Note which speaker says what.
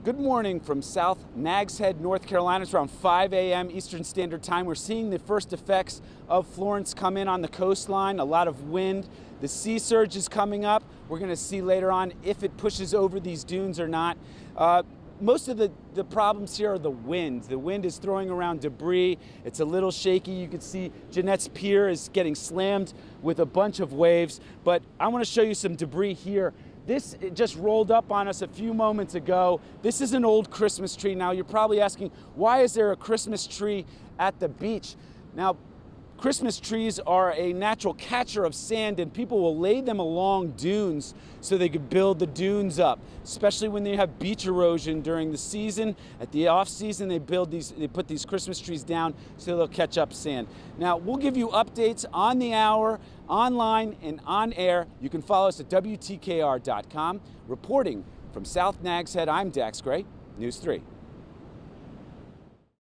Speaker 1: Good morning from South Nags Head, North Carolina. It's around 5 a.m. Eastern Standard Time. We're seeing the first effects of Florence come in on the coastline. A lot of wind. The sea surge is coming up. We're going to see later on if it pushes over these dunes or not. Most of the problems here are the wind. The wind is throwing around debris. It's a little shaky. You can see Jeanette's Pier is getting slammed with a bunch of waves. But I want to show you some debris here. This just rolled up on us a few moments ago. This is an old Christmas tree. Now you're probably asking, why is there a Christmas tree at the beach? Now, Christmas trees are a natural catcher of sand, and people will lay them along dunes so they could build the dunes up, especially when they have beach erosion during the season. At the off season, they put these Christmas trees down so they'll catch up sand. Now, we'll give you updates on the hour, online and on air. You can follow us at WTKR.com. Reporting from South Nags Head, I'm Dax Gray, News 3.